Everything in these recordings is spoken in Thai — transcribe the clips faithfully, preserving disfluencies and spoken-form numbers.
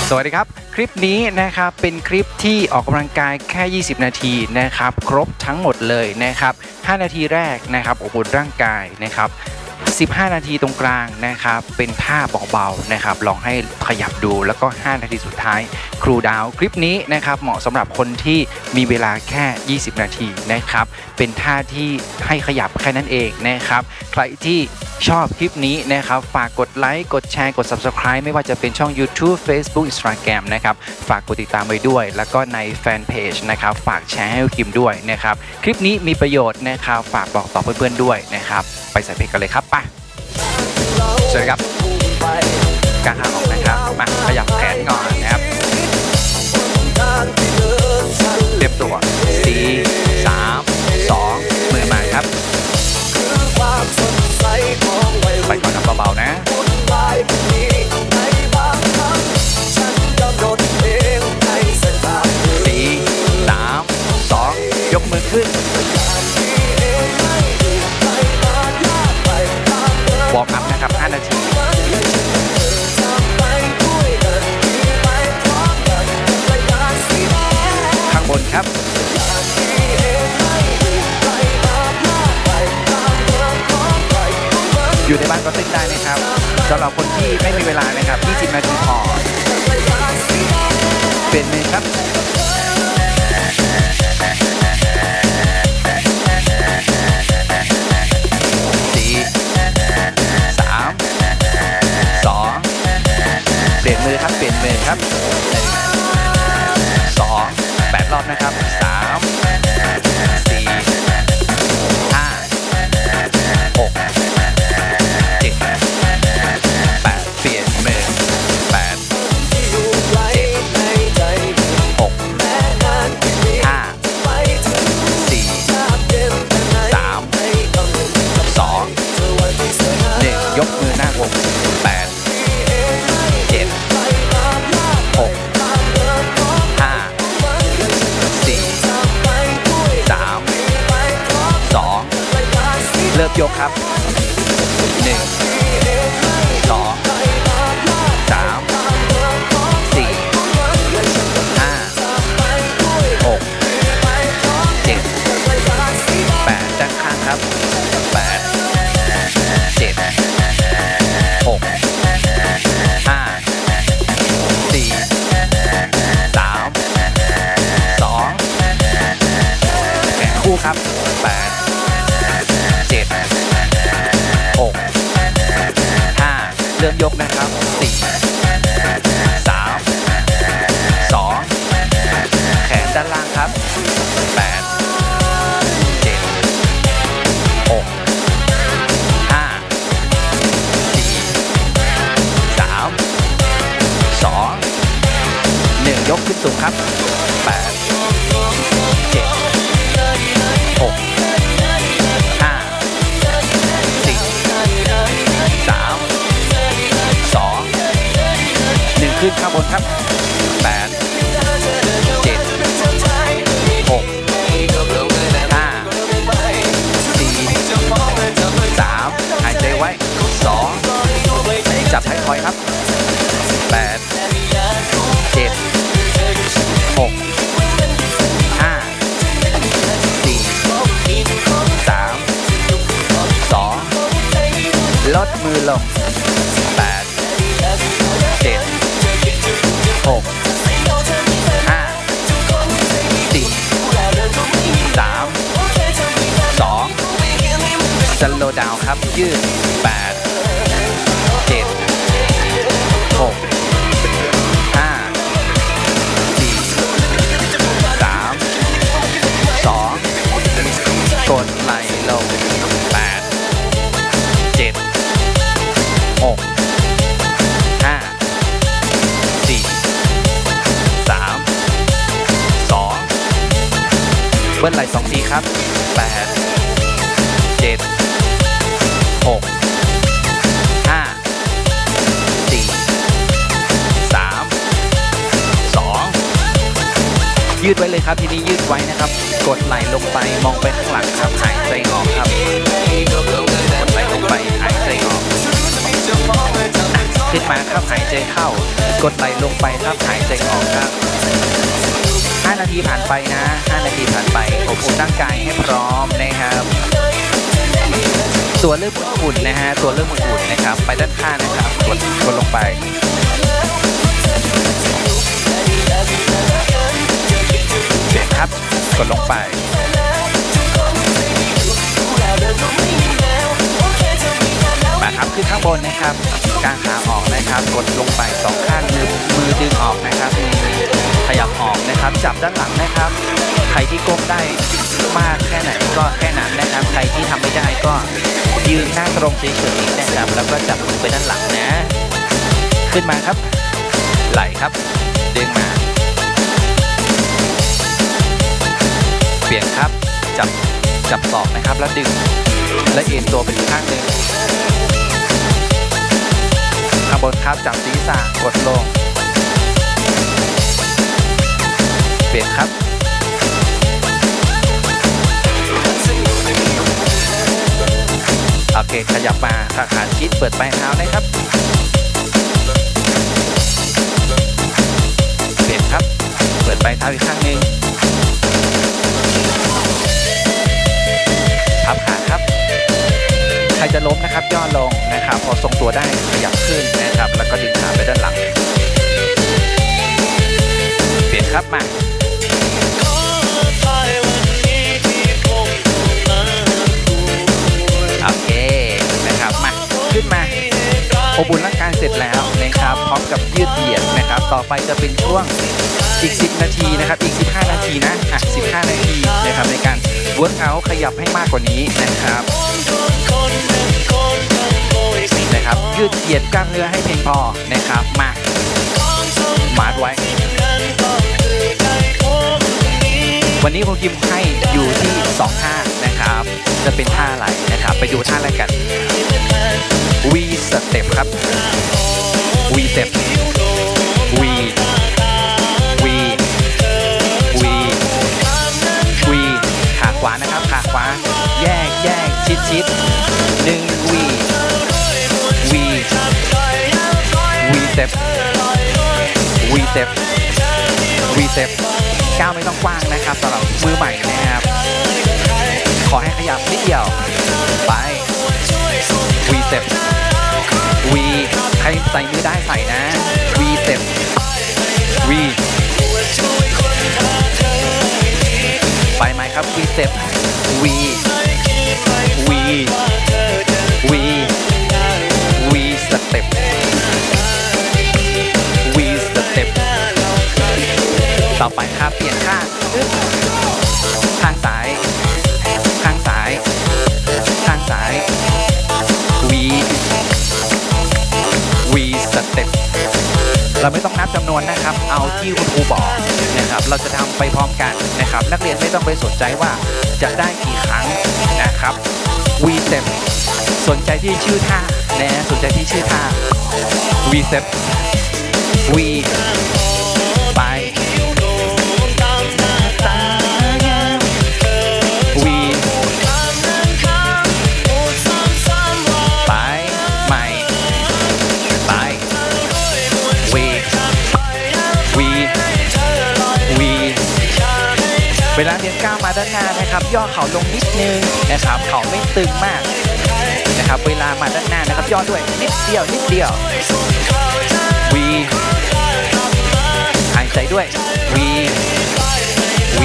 สวัสดีครับคลิปนี้นะครับเป็นคลิปที่ออกกำลังกายแค่ยี่สิบนาทีนะครับครบทั้งหมดเลยนะครับห้านาทีแรกนะครับอบอุ่นร่างกายนะครับสิบห้านาทีตรงกลางนะครับเป็นท่าเบาๆนะครับลองให้ขยับดูแล้วก็ห้านาทีสุดท้ายครูดาวคลิปนี้นะครับเหมาะสำหรับคนที่มีเวลาแค่ยี่สิบนาทีนะครับเป็นท่าที่ให้ขยับแค่นั้นเองนะครับใครที่ชอบคลิปนี้นะครับฝากกดไลค์กดแชร์กด ซับสไครบ์ ไม่ว่าจะเป็นช่อง ยูทูบ เฟซบุ๊ก อินสตาแกรม นะครับฝากกดติดตามไว้ด้วยแล้วก็ในแฟนเพจนะครับฝากแชร์ให้คิมด้วยนะครับคลิปนี้มีประโยชน์นะครับฝากบอกต่อเพื่อนๆด้วยนะครับไปใส่เพลงกันเลยครับไปสวัสดีครับกางขาออกนะครับมาขยับแขนก่อนนะครับเตรียมตัวสี่ สาม สองมือมาครับไปก่อนนะเบาๆนะสี่ สาม สองยกมือขึ้นวอร์มอัพนะครับห้านาทีข้างบนครับอยู่ในบ้านก็เต้นได้นะครับสำหรับคนที่ไม่มีเวลานะครับยี่สิบนาทีพอเปลี่ยนมือครับสี่สามสองเปลี่ยนมือครับเปลี่ยนมือครับหนึ่งสองแปดรอบนะครับสามสี่ห้าหกเจ็ดแปดเปลี่ยนมือแปดเจ็ดหกห้าสี่สามสองหนึ่งยกมือหน้าวงแปดเจ็ดหกห้าสี่สามสองเริ่มยกครับหนึ่งสองสามสี่ห้าหกเจ็ดแปดด้านข้างครับแปดเจ็ดหกห้าสี่สามสองแขนคู่ครับแปดเจ็ดหกห้าเริ่มยกนะครับสี่สามสองแขนด้านล่างครับแปดเจ็ดหกห้าสี่สามสองหนึ่งยกขึ้นสูงครับแปดเจ็ดหกห้าสี่สามสองหนึ่งขึ้นข้างบนครับแปดเจ็ดหกห้าสี่สามหายใจไว้สองจับท้ายทอยครับแปดเจ็ดหกห้าสี่สามสองลดมือลงแปดเจ็ดหกห้าสี่สามสองสโลว์ดาวน์ครับยืดแปดเจ็ดหกห้าสี่สามสองกดไหลลงแปดเจ็ดหกห้าสี่สามสองเบิ้ลไหลสองทีครับแปดเจ็ดหกห้าสี่สามสองยืดไว้เลยครับทีนี้ยืดไว้นะครับกดไหลลงไปมองไปข้างหลังครับหายใจออกครับกดไหลลงไปหายใจออกขึ้นมาครับหายใจเข้ากดไหลลงไปครับหายใจออกครับห้านาทีผ่านไปนะห้านาทีผ่านไปอบอุ่นร่างกายให้พร้อมนะครับตัวเริ่มอุ่นนะฮะตัวเริ่มอุ่นนะครับไปด้านข้างนะครับกดกดลงไปเปลี่ยนครับกดลงไปมาครับขึ้นข้างบนนะครับกางขาออกนะครับกดลงไปสองข้างมือมือดึงออกนะครับมือขยับออกนะครับจับด้านหลังนะครับใครที่ก้มได้มากแค่ไหนก็แค่นั้นนะครับใครที่ทำไม่ได้ก็ยืนหน้าตรงเฉยๆนะครับแล้วก็จับมือไปด้านหลังนะขึ้นมาครับไหลครับดึงมาเปลี่ยนครับจับจับศอกนะครับแล้วดึงและเอ็นตัวไปอีกข้างหนึ่งข้างบนครับจับศีรษะกดลงเปลี่ยนครับโอเคขยับมาขาขาชิดเปิดปลายเท้านะครับเปลี่ยนครับเปิดปลายเท้าอีกข้างหนึ่งพับขาครับใครจะล้มนะครับย่อลงนะครับพอทรงตัวได้ขยับขึ้นนะครับแล้วก็ดึงขาไปด้านหลังเปลี่ยนครับมาโอเคนะครับมาขึ้นมาอบอุ่นร่างกายเสร็จแล้วนะครับพร้อมกับยืดเหยียดนะครับต่อไปจะเป็นช่วงอีกสิบนาทีนะครับอีกสิบห้านาทีนะอ่ะสิบห้านาทีนะครับในการเวิร์กเอาท์ขยับให้มากกว่านี้นะครับนะครับยืดเหยียดกล้ามเนื้อให้เพียงพอนะครับมามาร์ทไว้วันนี้ผมยิมให้อยู่ที่สองท่านะครับจะเป็นท่าอะไรนะครับไปดูท่าแรกกัน V step ครับ V step V V V V ขาขวานะครับขาขวาแยกแยกชิดชิดหนึ่ง V V V step V step V step ก้าวไม่ต้องกว้างนะครับสำหรับมือใหม่นะครับขอให้ขยับนิดเดียวไป V step V ใครใส่มือได้ใส่นะ V step V ไปไหมครับ V step V V V V step V step ต่อไปครับเปลี่ยนข้างข้างซ้ายข้างซ้ายข้างซ้าย V V step เราไม่ต้องนับจำนวนนะครับเอาที่คุณครูบอกนะครับเราจะทำไปพร้อมกันนะครับนักเรียนไม่ต้องไปสนใจว่าจะได้กี่ครั้งนะครับ V step สนใจที่ชื่อท่านะสนใจที่ชื่อท่า V step V ไป V ไปใหม่ไป V V V เวลาเรียนก้าวมาด้านหน้านะครับย่อเข่าลงนิดนึงนะครับเข่าไม่ตึงมากนะครับเวลามาด้านหน้านะครับย่อด้วยนิดเดียวนิดเดียว V หายใจด้วย V V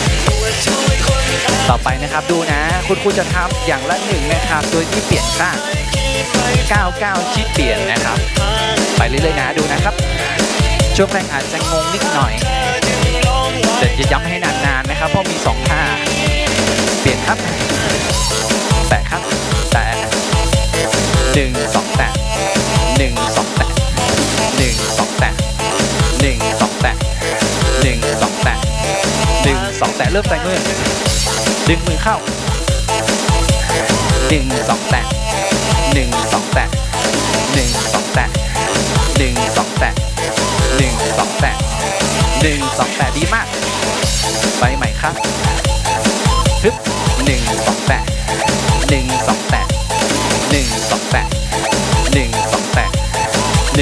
ต่อไปนะครับดูนะคุณครูจะทำอย่างละหนึ่งนะครับโดยที่เปลี่ยนข้างเก้าเก้าชิดเปลี่ยนนะครับไปเรื่อยๆนะดูนะครับช่วงแรกอาจจะงงนิดหน่อยแต่จะย้ำให้นานๆนะครับเพราะมีสองท่าเปลี่ยนครับแตะครับแตะหนึ่งสองแตะหนึ่งสองแตะหนึ่งสองแตะหนึ่งสองแตะหนึ่งสองแตะหนึ่งสองแตะเริ่มใส่มือดึงมือเข้าหนึ่งสองแตะหนึ่งสองแตะหนึ่งสองแตะหนึ่งสองแตะหนึ่งสองแตะหนึ่งสองแตะดีมากไปใหม่ครับฮึบหนึ่งสองแตะหนึ่งสองแตะหนึ่งสองแตะหนึ่งสองแตะ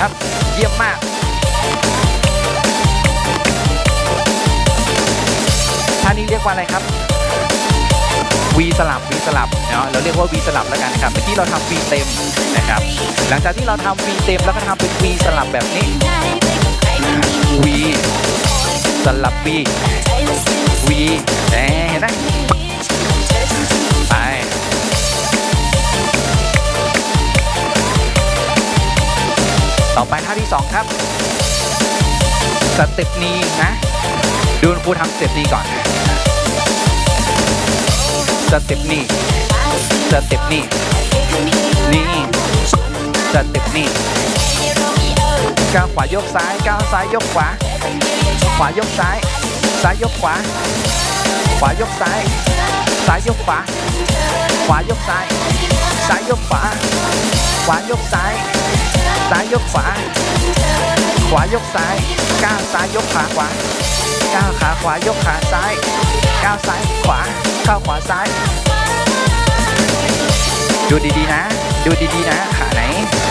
ครับเยี่ยมมากท่านี้เรียกว่าอะไรครับ V สลับ V สลับเนาะเราเรียกว่า V สลับแล้วกันนะครับเมื่อกี้เราทำ V เต็มนะครับหลังจากที่เราทำ V เต็มแล้วก็ทำเป็น V สลับแบบนี้ V สลับ V V เห็นไหมไปต่อไปท่าที่สองครับสเต็ปนี้นะดูครูทำสเต็ปนี้ก่อนสเต็ปนี้สเต็ปนี้นี่สเต็ปนี้ก้าวขวายกซ้ายก้าวซ้ายยกขวาขวายกซ้ายซ้ายยกขวาขวายกซ้ายซ้ายยกขวาขวายกซ้ายซ้ายยกขวาขวายกซ้ายซ้ายยกขวาขวายกซ้ายก้าวซ้ายยกขาขวาก้าวขาขวายกขาซ้ายก้าวซ้ายขวาก้าวขวาซ้ายดูดีๆนะดูดีๆนะขาไหน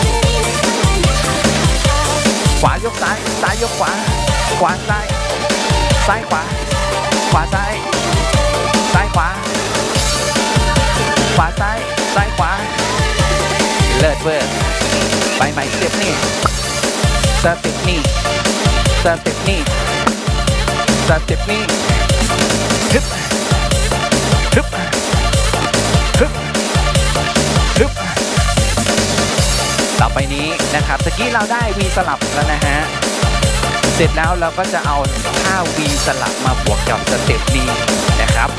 ขวายกซ้ายซ้ายยกขวาขวาซ้ายซ้ายขวาขวาซ้ายซ้ายขวาขวาซ้ายซ้ายขวาเลิศเวอร์ไปใหม่สเต็ปนี่สเต็ปนี่สเต็ปนี่สเต็ปนี่ฮึบฮึบฮึบฮึบต่อไปนี้นะครับตะกี้เราได้ V สลับแล้วนะฮะเสร็จแล้วเราก็จะเอาท่า V สลับมาบวกกับสเต็ปนี้นะครับ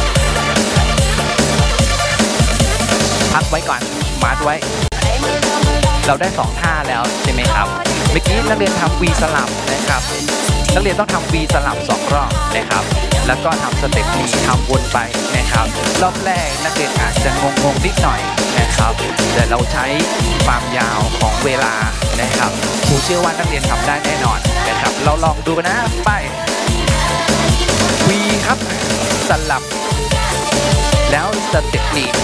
พักไว้ก่อนมาร์คไว้เราได้สองท่าแล้วใช่ไหมครับเมื่อกี้นักเรียนทำ V สลับนะครับนักเรียนต้องทำ V สลับสองรอบนะครับแล้วก็ทำสเต็ปนี้ทำวนไปนะครับรอบแรกนักเรียนอาจจะงงๆนิดหน่อยนะครับแต่เราใช้ความยาวของเวลานะครับครูเชื่อว่านักเรียนทำได้แน่นอนนะครับเราลองดูนะไป V ครับสลับแล้วสเต็ปนี้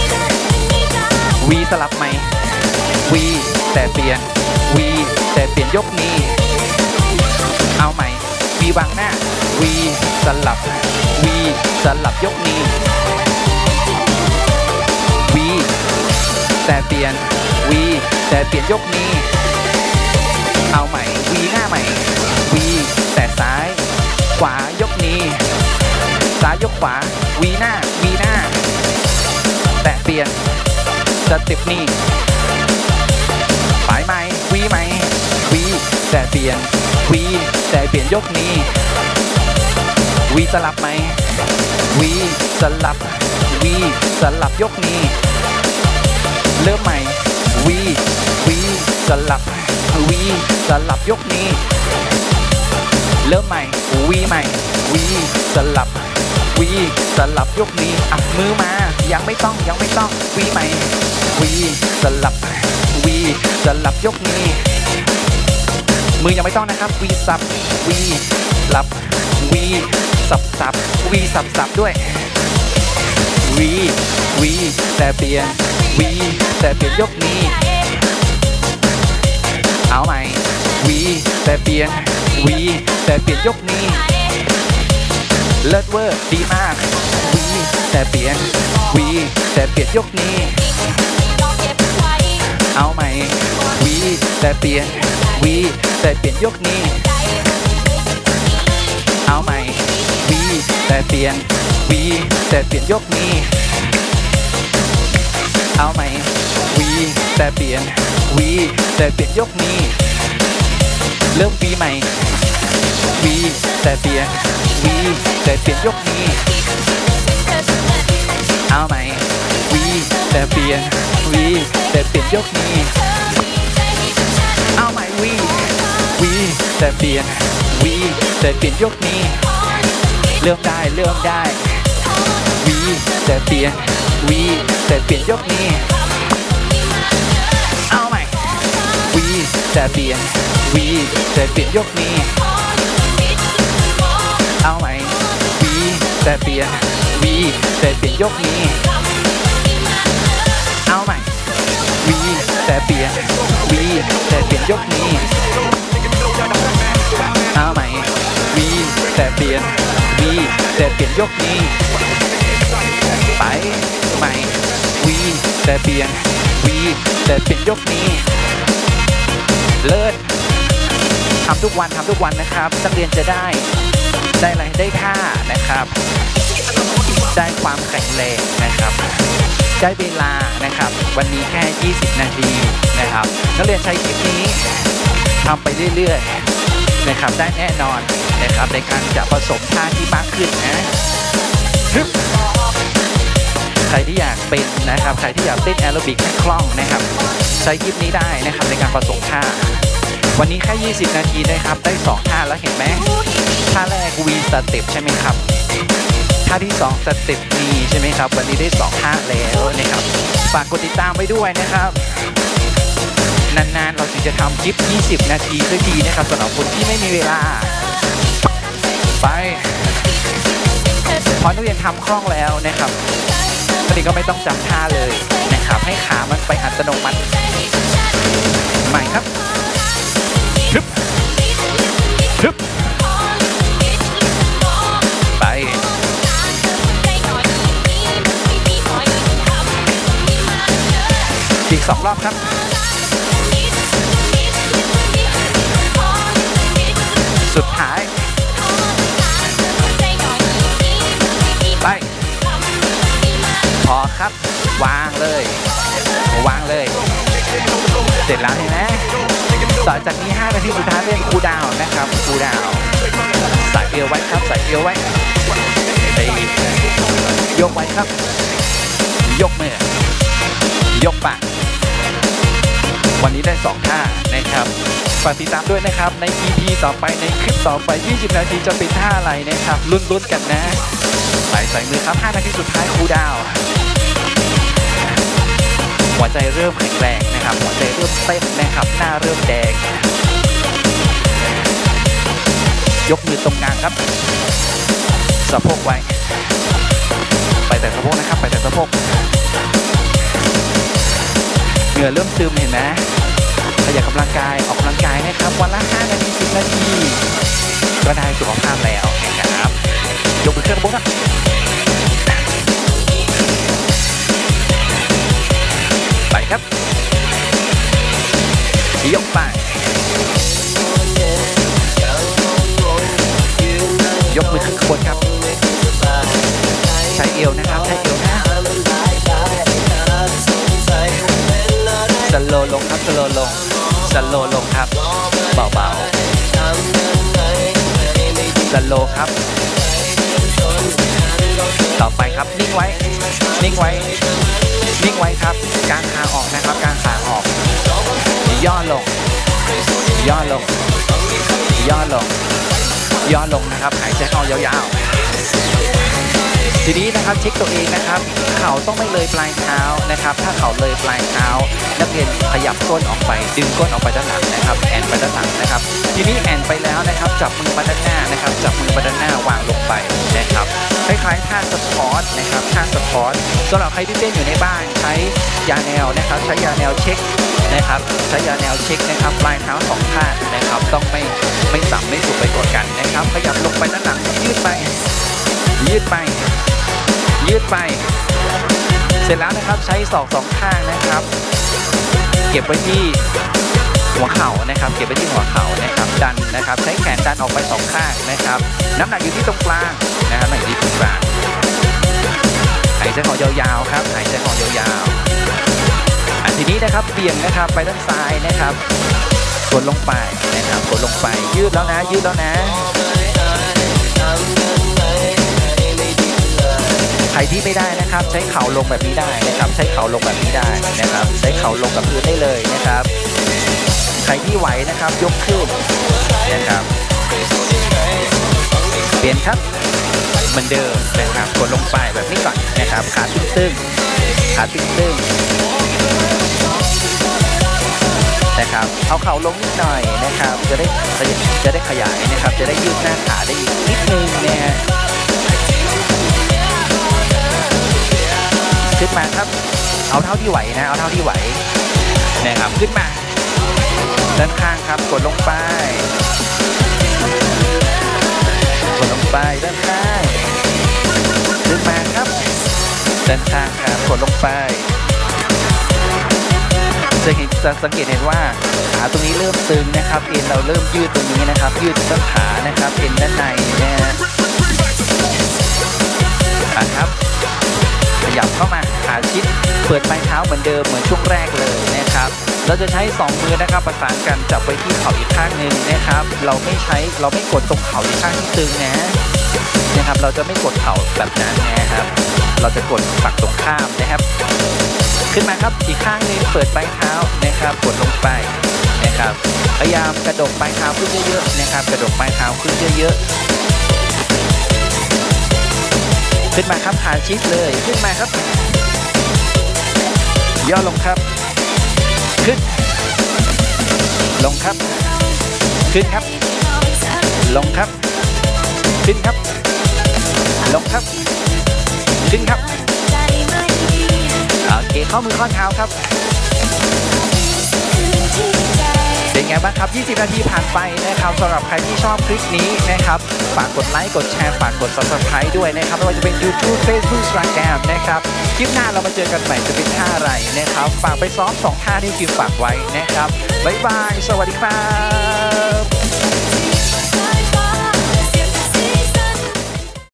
V สลับไหม V แต่เปลี่ยน V แต่เปลี่ยนยกนี้เอาใหม่ V วางหน้า V สลับ V สลับยกนี้ V แต่เปลี่ยน V แต่เปลี่ยนยกนี้เอาใหม่ V หน้าใหม่ V แต่ซ้ายขวายกนี้ซ้ายยกขวา V หน้า V หน้าแต่เปลี่ยนสเต็ปนี้ไปไหม V ไหม V แต่เปลี่ยน V แต่เปลี่ยนยกนี้ V สลับไหม V สลับ V สลับยกนี้เริ่มใหม่ V V สลับ V สลับยกนี้เริ่มใหม่ V ใหม่ V สลับ V สลับยกนี้อ่ะมือมายังไม่ต้องยังไม่ต้อง V ใหม่ V สลับ V สลับยกนี้มือยังไม่ต้องนะครับ V สับ V ลับ V สับสับ V สับสับด้วย V V แต่เปลี่ยน V แต่เปลี่ยนยกนี้เอาใหม่ V แต่เปลี่ยน V แต่เปลี่ยนยกนี้เลิศเวอร์ดีมาก V แต่เปลี่ยน V แต่เปลี่ยนยกนี้เอาใหม่ V แต่เปลี่ยน V แต่เปลี่ยนยกนี้เอาใหม่ V แต่เปลี่ยน V แต่เปลี่ยนยกนี้เอาใหม่ V แต่เปลี่ยน V แต่เปลี่ยนยกนี้เริ่ม V ใหม่ V แต่เปลี่ยน V แต่เปลี่ยนยกนี้เอาใหม่ V แต่เปลี่ยน V แต่เปลี่ยนยกนี้เอาใหม่ V V แต่เปลี่ยน V แต่เปลี่ยนยกนี้เริ่มได้เริ่มได้ V แต่เปลี่ยน V แต่เปลี่ยนยกนี้เอาใหม่ V แต่เปลี่ยน V แต่เปลี่ยนยกนี้เอาใหม่ V แต่เปลี่ยน V แต่เปลี่ยนยกนี้เอาใหม่ V แต่เปเปลี่ยน V แต่เปลี่ยนยกนี้เอาใหม่ V แต่เปลี่ยน V แต่เปลี่ยนยกนี้ไปใหม่ V แต่เปลี่ยน V แต่เปลี่ยนยกนี้เลิศทำทุกวันทำทุกวันนะครับนักเรียนจะได้ได้อะไรได้ท่านะครับได้ความแข็งแรงนะครับได้เวลานะครับวันนี้แค่ยี่สิบนาทีนะครับนักเรียนใช้คลิปนี้ทำไปเรื่อยๆนะครับได้แน่นอนนะครับในการจะผสมท่าที่มากขึ้นนะใครที่อยากเป็นนะครับใครที่อยากเต้นแอโรบิกให้คล่องนะครับใช้คลิปนี้ได้นะครับในการผสมท่าวันนี้แค่ยี่สิบนาทีนะครับได้สองท่าแล้วเห็นไหมท่าแรก V สเต็ปใช่ไหมครับท่าที่สองสเต็ป E ใช่ไหมครับวันนี้ได้สองท่าแล้วนะครับฝากกดติดตามไว้ด้วยนะครับนานๆเราถึงจะทำคลิปยี่สิบนาทีสักทีนะครับสำหรับคนที่ไม่มีเวลาไปพอนักเรียนทำคล่องแล้วนะครับนักเรียนก็ไม่ต้องจำท่าเลยนะครับให้ขามันไปอัตโนมัติใหม่ครับฮึบฮึบไปอีกสองรอบครับสุดท้ายไปพอครับวางเลยวางเลยเสร็จแล้วเห็นไหมต่อจากนี้ห้านาทีสุดท้ายเป็นคูลดาวน์นะครับคูลดาวน์ใส่เอวไว้ครับใส่เอวไว้ยกไว้ครับยกมือยกปากวันนี้ได้สองท่านะครับฝากติดตามด้วยนะครับใน อี พี ต่อไปในคลิปต่อไปยี่สิบนาทีจะเป็นท่าอะไรนะครับลุ้นๆกันนะใส่ใส่มือครับห้านาทีสุดท้ายคูลดาวน์หัวใจเริ่มแข็งแรงนะครับหัวใจเริ่มเต้นนะครับหน้าเริ่มแดงยกมือตรงกลางครับสะโพกไว้ไปแต่สะโพกนะครับไปแต่สะโพกเหงื่อเริ่มซึมเห็นไหมขยับกำลังกายออกกำลังกายนะครับวันละห้านาทีสิบนาทีก็ได้สุขภาพแล้วนะครับยกมือขึ้นบนนะไปครับยกไปยกมือขึ้นบนครับใช้เอวนะครับใช้เอวนะสโลลงครับสโลลงสโลลงครับเบาๆสโลครับต่อไปครับนิ่งไว้นิ่งไว้นิ่งไว้ครับกางขาออกนะครับกางขาออกย่อลงย่อลงย่อลงย่อลงนะครับหายใจเข้ายาวๆทีนี้นะครับเช็คตัวเองนะครับเข่าต้องไม่เลยปลายเท้านะครับถ้าเข่าเลยปลายเท้านักเรียนขยับก้นออกไปดึงก้นออกไปด้านหลังนะครับแอนไปด้านหลังนะครับทีนี้แอนไปแล้วนะครับจับมือมาด้านหน้านะครับจับมือมาด้านหน้าวางลงไปนะครับคล้ายๆท่าสปอร์ตนะครับท่าสปอร์ตสำหรับใครที่เต้นอยู่ในบ้านใช้ยาแนวนะครับใช้ยาแนวเช็คนะครับใช้ยาแนวเช็คนะครับปลายเท้าสองข้างนะครับต้องไม่ไม่ต่ำไม่สูงไปกว่ากันนะครับขยับลงไปด้านหลังยืดไปยืดไปยืดไปเสร็จแล้วนะครับใช้ศอกสองข้างนะครับเก็บไว้ที่หัวเข่านะครับเก็บไว้ที่หัวเข่านะครับดันนะครับใช้แขนดันออกไปสองข้างนะครับน้ำหนักอยู่ที่ตรงกลางนะครับน้ำหนักอยู่ที่ตรงกลางหายใจเข้ายาวๆครับหายใจเข้ายาวๆอันทีนี้นะครับเบี่ยงนะครับไปด้านซ้ายนะครับกดลงไปนะครับกดลงไปยืดแล้วนะยืดแล้วนะใครที่ไม่ได้นะครับใช้เข่าลงแบบนี้ได้นะครับใช้เข่าลงแบบนี้ได้นะครับใช้เข่าลงกับพื้นได้เลยนะครับใครที่ไหวนะครับยกขึ้นนะครับเปลี่ยนครับเหมือนเดิมนะครับกดลงไปแบบนี้ก่อนนะครับขาตึงๆขาตึงๆนะครับเอาเข่าลงนิดหน่อยนะครับจะได้จะได้ขยายนะครับจะได้ยืดหน้าขาได้อีกนิดนึงนะฮะขึ้นมาครับเอาเท่าที่ไหวนะเอาเท่าที่ไหวนะครับขึ้นมาด้านข้างครับกดลงไปกดลงไปด้านข้างขึ้นมาครับด้านข้างครับกดลงไปจะเห็นจะสังเกตเห็นว่าขาตรงนี้เริ่มตึงนะครับเอ็นเราเริ่มยืดตรงนี้นะครับยืดต้นขานะครับเอ็นด้านในนะฮะครับขยับเข้ามาขาชิดเปิดปลายเท้าเหมือนเดิมเหมือนช่วงแรกเลยนะครับเราจะใช้สองมือนะครับประสานกันจับไว้ที่เข่าอีกข้างหนึ่งนะครับเราไม่ใช้เราไม่กดตรงเข่าอีกข้างที่ตึงนะนะครับเราจะไม่กดเข่าแบบนั้นนะครับเราจะกดฝั่งตรงข้ามนะครับขึ้นมาครับอีกข้างนึงเปิดปลายเท้านะครับกดลงไปนะครับพยายามกระดกปลายเท้าขึ้นเยอะๆนะครับกระดกปลายเท้าขึ้นเยอะๆขึ้นมาครับขาชิดเลยขึ้นมาครับย่อลงครับขึ้นลงครับขึ้นครับลงครับขึ้นครับลงครับขึ้นครับโอเคข้อมือข้อเท้าครับเป็นไงบ้างครับยี่สิบนาทีผ่านไปนะครับสำหรับใครที่ชอบคลิปนี้นะครับฝากกดไลค์กดแชร์ฝากกด ซับสไครบ์ ด้วยนะครับไม่ว่าจะเป็น ยูทูบ เฟซบุ๊ก อินสตาแกรม นะครับคลิปหน้าเรามาเจอกันใหม่จะเป็นท่าอะไรนะครับฝากไปซ้อมสองท่าที่คิวฝากไว้นะครับบ๊ายบายสวัสดีครับ